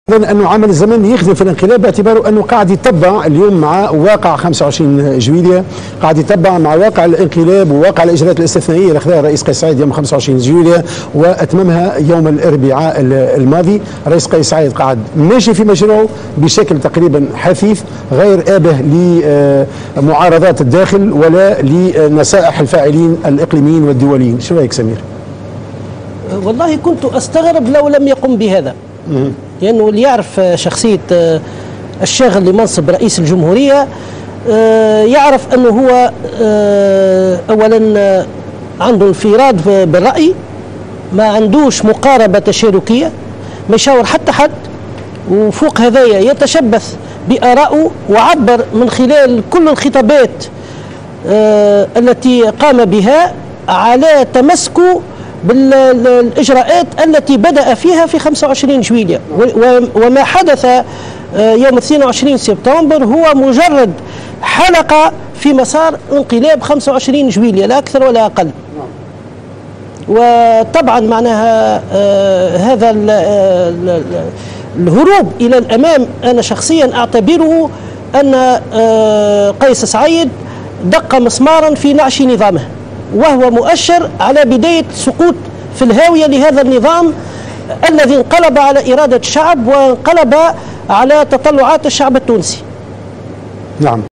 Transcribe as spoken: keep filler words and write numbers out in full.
أنه عمل الزمان يخدم في الانقلاب باعتباره أنه قاعد يتبع اليوم مع واقع خمسة وعشرين جويلية، قاعد يتبع مع واقع الانقلاب وواقع الإجراءات الاستثنائية اللي أخذها الرئيس قيس سعيد يوم خمسة وعشرين جويلية وأتممها يوم الأربعاء الماضي. الرئيس قيس سعيد قاعد ماشي في مجروعه بشكل تقريبا حثيث غير آبه لمعارضات الداخل ولا لنصائح الفاعلين الإقليميين والدوليين. شو رأيك سمير؟ والله كنت أستغرب لو لم يقم بهذا، لأنه يعني اللي يعرف شخصية الشاغل لمنصب رئيس الجمهورية يعرف أنه هو أولا عنده انفراد بالرأي، ما عندوش مقاربة تشاركية، ما يشاور حتى حد، وفوق هذايا يتشبث بآرائه وعبر من خلال كل الخطابات التي قام بها على تمسكه بالإجراءات التي بدأ فيها في خمسة وعشرين جويلية، وما حدث يوم اثنين وعشرين سبتمبر هو مجرد حلقة في مسار انقلاب خمسة وعشرين جويلية لا أكثر ولا أقل. وطبعا معناها هذا الهروب إلى الأمام أنا شخصيا أعتبره أن قيس سعيد دق مسمارا في نعش نظامه، وهو مؤشر على بداية سقوط في الهاوية لهذا النظام الذي انقلب على إرادة الشعب وانقلب على تطلعات الشعب التونسي. نعم.